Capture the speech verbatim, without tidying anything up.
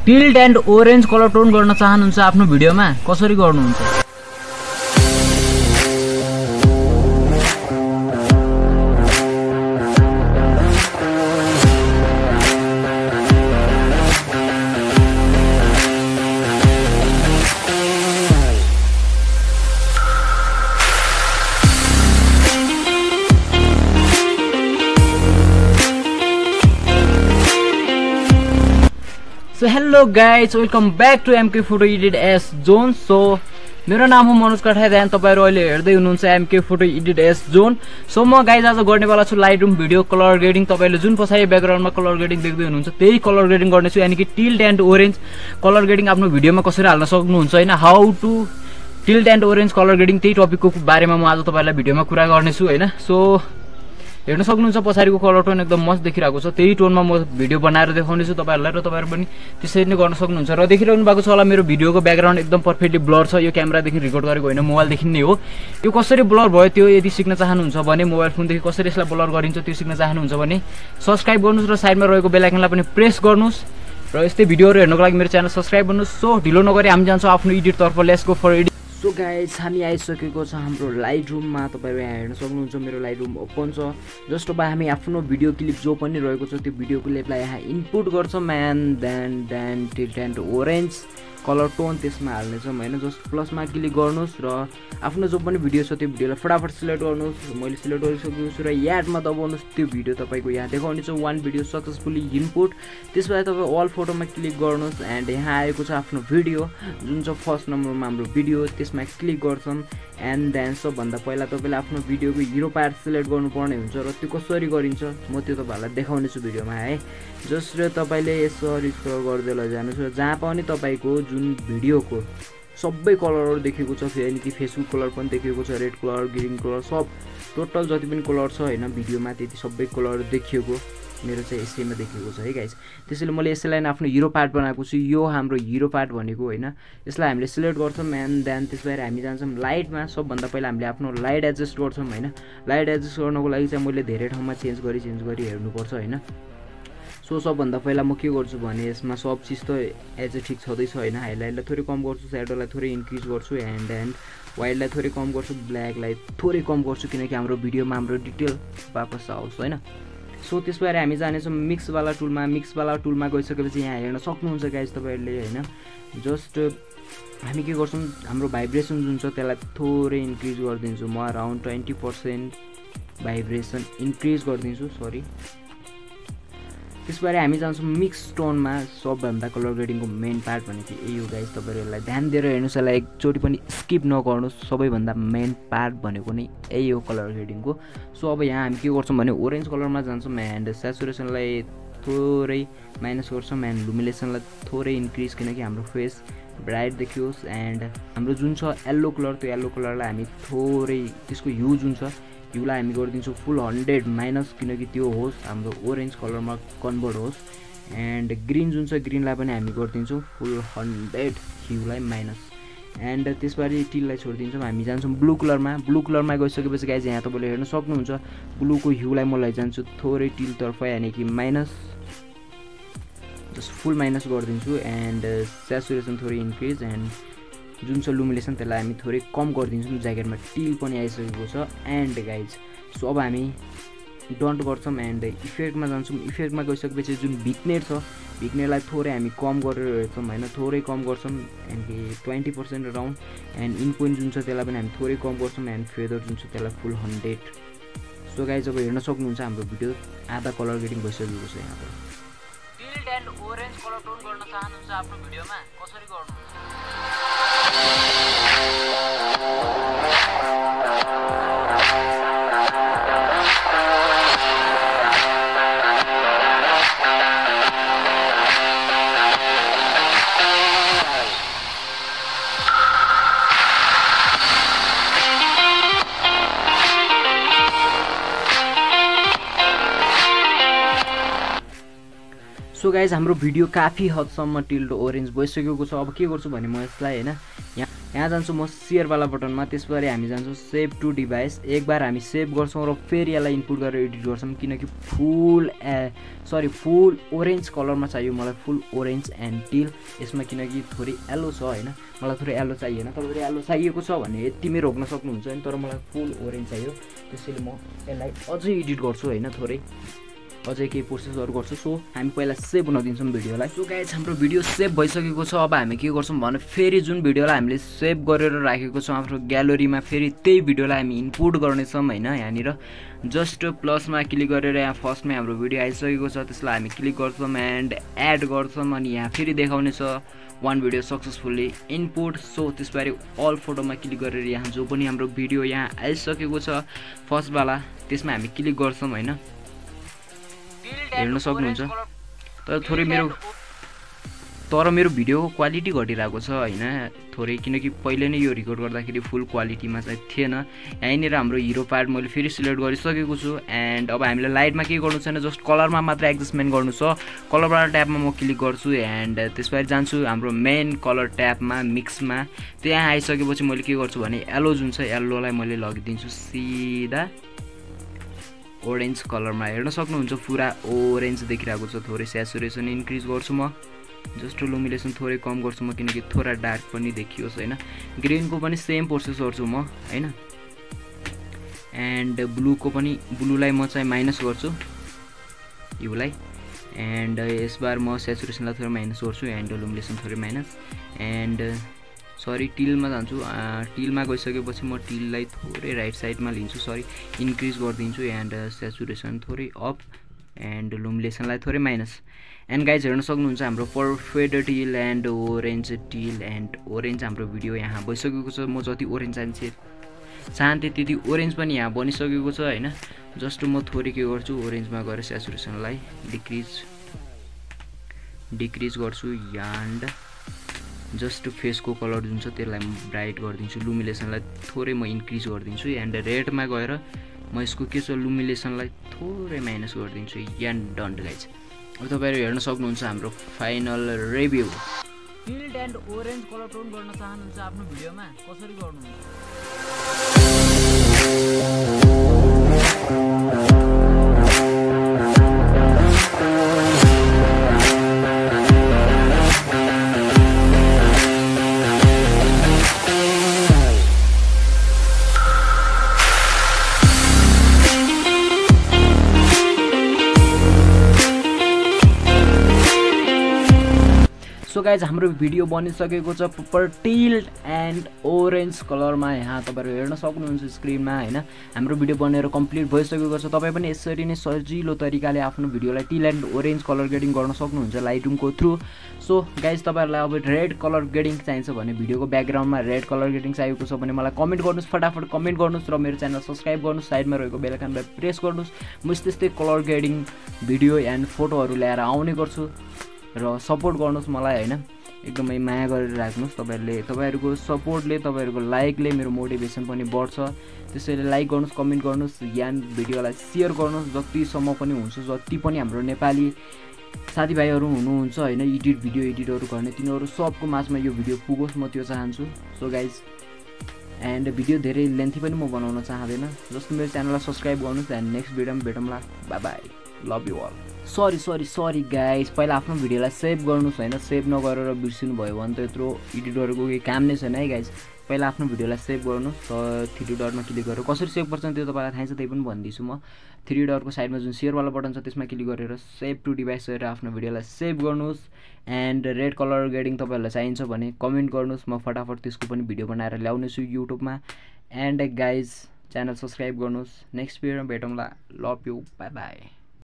Tilt and orange colour tone गर्न चाहनुहुन्छ आफ्नो भिडियोमा कसरी गर्नुहुन्छ So hello guys, welcome back to M K Photo Edit as Zone. So मेरो नाम हो मनोज कठाई ध्यान तपाईहरु अहिले हेर्दै हुनुहुन्छ M K Photo Edit as Zone. So म गाइज आज गर्ने वाला छु Lightroom भिडियो कलर ग्रेडिङ. तपाईहरुले जुन पछाडी ब्याकग्राउन्डमा कलर ग्रेडिङ देख्दै हुनुहुन्छ त्यही कलर ग्रेडिङ गर्ने छु, यानी कि tilt and orange colour grading आफ्नो भिडियोमा कसरी हाल्न सक्नुहुन्छ हैन, how to tilt and orange colour grading, त्यही टपिकको बारेमा म आज तपाईहरुलाई भिडियोमा कुरा गर्ने छु हैन. सो हेर्न सक्नुहुन्छ पछाडीको कलर टोन एकदम मस्त देखिरहेको छ, त्यही टोनमा म भिडियो बनाएर देखाउने छु तपाईहरुलाई र तपाईहरु पनि त्यसरी नै गर्न सक्नुहुन्छ. र देखिरहनु भएको छ होला मेरो भिडियोको ब्याकग्राउन्ड एकदम पर्फेक्टली ब्लर छ. यो क्यामेरादेखि रेकर्ड गरेको होइन, मोबाइलदेखि नै हो. यो कसरी ब्लर भयो त्यो यदि सिक्न चाहनुहुन्छ भने, मोबाइल फोनदेखि कसरी यसलाई ब्लर गरिन्छ त्यो सिक्न चाहनुहुन्छ भने सब्स्क्राइब गर्नुस् र साइडमा रहेको बेल आइकनलाई पनि प्रेस गर्नुस् र यस्तै भिडियोहरु हेर्नको लागि मेरो च्यानल सब्स्क्राइब गर्नुस्. सो ढिलो नगरी हामी जान्छौँ आफ्नो एडिट तर्फ. Let's go for edit. So guys हामी आइसकेको छ हाम्रो लाइटरुममा. तपाईहरु यहाँ हेर्न सक्नुहुन्छ मेरो लाइटरुम ओपन छ. जस्ट अब हामी आफ्नो भिडियो क्लिप जो पनि रहेको छ त्यो भिडियो क्लिपलाई यहाँ इनपुट गर्छौँ and then then tilt and orange colour tone त्यसमा हाल्नेछौँ हैन. जस्ट प्लसमा क्लिक गर्नुस् र आफ्नो जो पनि भिडियो छ त्यो भिडियोलाई फटाफट सिलेक्ट गर्नुस्. मैले सिलेक्ट गरिसकेको छु र याडमा दबाउनुस्. त्यो भिडियो तपाईको यहाँ देखाउने छ वान भिडियो सक्सेसफुली इनपुट. त्यसपछि तपाईँ अल फोटोमा क्लिक गर्नुस् एन्ड यहाँ आएको छ आफ्नो भिडियो जुन छ फर्स्ट नम्बरमा हाम्रो भिडियो. त्यसमा क्लिक गर्छौँ एन्ड देन सबभन्दा पहिला तपाईँले आफ्नो भिडियोको हिरो पार्ट सिलेक्ट गर्नुपर्ने हुन्छ र त्यो कसरी गरिन्छ म त्यो तपाईँहरूलाई देखाउने छु भिडियोमा है. जस्ट तपाईँले यसरी स्क्रल गर्दै लैजानुहोस् र जहाँ पनि तपाईँको जुन भिडियोको सबै कलरहरू देखेको छ, यानी कि फेसबुक कलर पनि देखेको छ, रेड कलर, ग्रिन कलर, सब टोटल जति पनि कलर छ हैन भिडियोमा त्यति सबै कलर देखिएको मेरो चाहिँ यसैमा देखेको छ है गाइस. त्यसैले मैले यसैलाई आफ्नो हिरो पार्ट बनाएको छु. यो हाम्रो हिरो पार्ट भनेको हैन, यसलाई हामीले सिलेक्ट गर्छौँ एन्ड देन त्यसबाट हामी जान्छौँ लाइटमा. सबभन्दा पहिला हामीले आफ्नो लाइट एडजस्ट गर्छौँ हैन. लाइट एडजस्ट गर्नको लागि चाहिँ मैले धेरै ठाउँमा चेन्ज गरी चेन्ज गरी हेर्नुपर्छ हैन. सो सबभन्दा पहिला म के गर्छु भने यसमा सब चिज त एज ए ठिक छँदैछ हैन. हाइलाइटलाई थोरै कम गर्छु, स्याडोलाई थोरै इन्क्रिज गर्छु एन्ड एन्ड वाइडलाई थोरै कम गर्छु, ब्ल्याकलाई थोरै कम गर्छु किनकि हाम्रो भिडियोमा हाम्रो डिटेल वापस आओस् हैन. सो त्यसबाट हामी जानेछौँ मिक्सवाला टुलमा. मिक्सवाला टुलमा गइसकेपछि यहाँ हेर्न सक्नुहुन्छ गाइज तपाईहरुले हैन. जस्ट हामी के गर्छौँ हाम्रो भाइब्रेसन जुन छ त्यसलाई थोरै इन्क्रिज गरिदिन्छु म. Around twenty percent vibration increase गरिदिन्छु सरी. त्यसबाट हामी जान्छौँ मिक्स टोनमा. सबभन्दा कलर ग्रेडिङको मेन पार्ट भनेको यही हो गाइज. तपाईँहरूलाई ध्यान दिएर हेर्नुहोस्, यसलाई एकचोटि पनि स्किप नगर्नुहोस्. सबैभन्दा मेन पार्ट भनेको नै यही हो कलर ग्रेडिङको. सो अब यहाँ हामी के गर्छौँ भने ओरेन्ज कलरमा जान्छौँ एन्ड सेचुरेसनलाई थोरै माइनस गर्छौँ एन्ड लुमिनेसनलाई थोरै इन्क्रिज किनकि हाम्रो फेस ब्राइट देखियोस्. एन्ड हाम्रो जुन छ येल्लो कलर त्यो येल्लो कलरलाई हामी थोरै त्यसको ह्यू जुन छ ह्यूलाई हामी गरिदिन्छौँ फुल हन्ड्रेड माइनस किनकि त्यो होस् हाम्रो ओरेन्ज कलरमा कन्भर्ट होस्. एन्ड ग्रिन जुन छ ग्रिनलाई पनि हामी गरिदिन्छौँ फुल हन्ड्रेड ह्यूलाई माइनस. एन्ड त्यसपछि टिललाई छोडिदिन्छौँ. हामी जान्छौँ ब्लू कलरमा. ब्लू कलरमा गइसकेपछि गाइज यहाँ तपाईँले हेर्न सक्नुहुन्छ ब्लूको ह्यूलाई म लैजान्छु थोरै टिलतर्फ यानि कि माइनस, जस्ट फुल माइनस गरिदिन्छु एन्ड सेचुरेसन थोरै इन्क्रिज एन्ड जुन छ लुमिनेसन त्यसलाई हामी थोरै कम गरिदिन्छौँ. ज्याकेटमा टिल पनि आइसकेको छ एन्ड गाइज. सो अब हामी डन्ट गर्छौँ एन्ड इफेक्टमा जान्छौँ. इफेक्टमा गइसकेपछि जुन भिक्नेट छ भिक्नेटलाई थोरै हामी कम गरेर हेर्छौँ होइन, थोरै कम गर्छौँ and twenty percent around. And in point जुन छ त्यसलाई पनि हामी थोरै कम गर्छौँ एन्ड फेदर जुन छ त्यसलाई फुल हन्ड्रेड. सो गाइज अब हेर्न सक्नुहुन्छ हाम्रो भिडियो आधा कलर ग्रेडिङ भइसकेको छ. यहाँ tilt and orange colour tone गर्न चाहनुहुन्छ आफ्नो भिडियोमा कसरी गर्नुहुन्छ. सो गाइज हाम्रो भिडियो काफी हदसम्म टिल्ड ओरेन्ज भइसकेको छ। अब के गर्छु भने म यसलाई हैन यहाँ यहाँ जान्छु म शेयर वाला बटनमा, त्यसपछि हामी जान्छौँ सेभ टु डिभाइस। एक बार हामी सेभ गर्छौँ र फेरि यसलाई इनपुट गरेर एडिट गर्छौँ, किनकि फुल ए सरी फुल ओरेन्ज कलरमा चाहियो मलाई, फुल ओरेन्ज एन्ड टिल यसमा, किनकि थोरै येलो छ हैन, मलाई थोरै येलो चाहिएन। तपाईँले येलो चाहिएको छ भने यतिमै रोक्न सक्नुहुन्छ नि, तर मलाई फुल ओरेन्ज चाहियो, त्यसैले म यसलाई अझै एडिट गर्छु हैन, थोरै अझै केही प्रोसेसहरू गर्छु। सो हामी पहिला सेभ हुन दिन्छौँ भिडियोलाई। सो गाइज हाम्रो भिडियो सेभ भइसकेको छ। अब हामी के गर्छौँ भने फेरि जुन भिडियोलाई हामीले सेभ गरेर राखेको छौँ आफ्नो ग्यालरीमा, फेरि त्यही भिडियोलाई हामी इनपुट गर्नेछौँ हैन। यहाँनिर जस्ट प्लसमा क्लिक गरेर यहाँ फर्स्टमै हाम्रो भिडियो आइसकेको छ, त्यसलाई हामी क्लिक गर्छौँ एन्ड एड गर्छौँ, अनि यहाँ फेरि देखाउने छ one video successfully input. So त्यसबारे अल फोटोमा क्लिक गरेर यहाँ जो पनि हाम्रो भिडियो यहाँ आइसकेको छ फर्स्टवाला, त्यसमा हामी क्लिक गर्छौँ हैन, हेर्न सक्नुहुन्छ। तर थोरै मेरो तर मेरो भिडियोको क्वालिटी घटिरहेको छ हैन थोरै, किनकि पहिले नै यो रेकर्ड गर्दाखेरि फुल क्वालिटीमा चाहिँ थिएन। यहीँनिर हाम्रो हिरो पार्ट मैले फेरि सिलेक्ट गरिसकेको छु एन्ड अब हामीलाई लाइटमा के गर्नु छैन, जस्ट कलरमा मात्र एडजस्टमेन्ट गर्नु छ। कलरबाट ट्याबमा म क्लिक गर्छु एन्ड त्यसपछि जान्छु हाम्रो मेन कलर ट्याबमा मिक्समा। त्यहाँ आइसकेपछि मैले के गर्छु भने येलो जुन छ येल्लोलाई मैले लगिदिन्छु सिधा ओरेन्ज कलरमा। हेर्न सक्नुहुन्छ पुरा ओरेन्ज देखिरहेको छ। थोरै स्याचुरेसन इन्क्रिज गर्छु म, जस्ट लुमिनेसन थोरै कम गर्छु म, किनकि थोड़ा डार्क पनि देखियोस् हैन। ग्रीनको पनि सेम प्रोसेस गर्छु म हैन, एन्ड ब्लूको पनि ब्लूलाई म चाहिँ माइनस गर्छु योलाई, एन्ड यसबार म स्याचुरेसनलाई थोरै माइनस गर्छु एन्ड लुमिनेसन थोरै माइनस, एन्ड सरी टिलमा जान्छु। टिलमा गइसकेपछि म टिललाई थोरै राइट साइडमा लिन्छु, सरी इन्क्रिज गरिदिन्छु एन्ड स्याचुरेसन थोरै अप एन्ड लुमिनेसनलाई थोरै माइनस। एन्ड गाइज हेर्न सक्नुहुन्छ हाम्रो perfect teal and orange teal and orange हाम्रो भिडियो यहाँ भइसकेको छ। म जति ओरेन्ज चाहन्छु चाहन्थेँ त्यति ओरेन्ज पनि यहाँ बनिसकेको छ हैन। जस्ट म थोरै के गर्छु ओरेन्जमा गएर स्याचुरेसनलाई डिक्रिज डिक्रिज गर्छु एन्ड जस्ट फेसको कलर जुन छ त्यसलाई म ब्राइट गरिदिन्छु, लुमिनेसनलाई थोरै म इन्क्रिज गरिदिन्छु एन्ड रेडमा गएर म यसको के छ लुमिनेसनलाई थोरै माइनस गरिदिन्छु एन्ड डन गाइज। अब तपाईँहरू हेर्न सक्नुहुन्छ हाम्रो final review. Teal and orange colour tone गर्न चाहनुहुन्छ आफ्नो भिडियोमा कसरी गर्नुहुन्छ? सो गाइज हाम्रो भिडियो बनिसकेको छ प्रपर टिल्ड एन्ड ओरेन्ज कलरमा, यहाँ तपाईँहरू हेर्न सक्नुहुन्छ स्क्रिनमा हैन। हाम्रो भिडियो बनेर कम्प्लिट भइसकेको छ। तपाईँ पनि यसरी नै सजिलो तरिकाले आफ्नो भिडियोलाई teal and orange colour grading गर्न सक्नुहुन्छ लाइटरुमको थ्रु। सो गाइज तपाईँहरूलाई अब रेड कलर ग्रेडिङ चाहिन्छ भने भिडियोको ब्याकग्राउन्डमा रेड कलर ग्रेडिङ चाहिएको छ भने मलाई कमेन्ट गर्नुहोस्, फटाफट कमेन्ट गर्नुहोस् र मेरो च्यानल सब्सक्राइब गर्नुहोस्, साइडमा रहेको बेल आइकनलाई प्रेस गर्नुहोस्। म यस्तै कलर ग्रेडिङ भिडियो एन्ड फोटोहरू ल्याएर आउने गर्छु र सपोर्ट गर्नुहोस् मलाई हैन, एकदमै माया गरेर राख्नुहोस्। तपाईँहरूले तपाईँहरूको सपोर्टले तपाईँहरूको लाइकले मेरो मोटिभेसन पनि बढ्छ, त्यसैले लाइक गर्नुहोस्, कमेन्ट गर्नुहोस्, यहाँ भिडियोलाई सेयर गर्नुहोस् जतिसम्म पनि हुन्छ। जति पनि हाम्रो नेपाली साथीभाइहरू हुनुहुन्छ हैन एडिट भिडियो एडिटहरू गर्ने, तिनीहरू सबको माझमा यो भिडियो पुगोस् म त्यो चाहन्छु। सो गाइज एन्ड भिडियो धेरै लेन्थी पनि म बनाउन चाहँदैन, जस्तो मेरो च्यानललाई सब्सक्राइब गर्नुहोस् एन्ड नेक्स्ट भिडियोमा भेटौँला, bye bye, love you all. Sorry sorry sorry guys, पहिला आफ्नो भिडियोलाई सेभ गर्नुहोस् हैन, सेभ नगरेर बिर्सिनु भयो भने त यत्रो एडिटरको केही काम नै छैन है गाइज। पहिला आफ्नो भिडियोलाई सेभ गर्नुहोस्, त थ्री डटमा क्लिक गरेर कसरी सेभ गर्छ त्यो तपाईँलाई थाहा छ, त्यही पनि भनिदिन्छु म। थ्री डटको साइडमा जुन सेयरवाला बटन छ त्यसमा क्लिक गरेर सेभ टु डिभाइस गरेर आफ्नो भिडियोलाई सेभ गर्नुहोस् एन्ड रेड कलर ग्रेडिङ तपाईँहरूलाई चाहिन्छ भने कमेन्ट गर्नुहोस्, म फटाफट त्यसको पनि भिडियो बनाएर ल्याउनेछु युट्युबमा। एन्ड गाइज च्यानल सब्सक्राइब गर्नुहोस्, नेक्स्ट भिडियोमा भेटौँला, लभ यु, बाई बाई।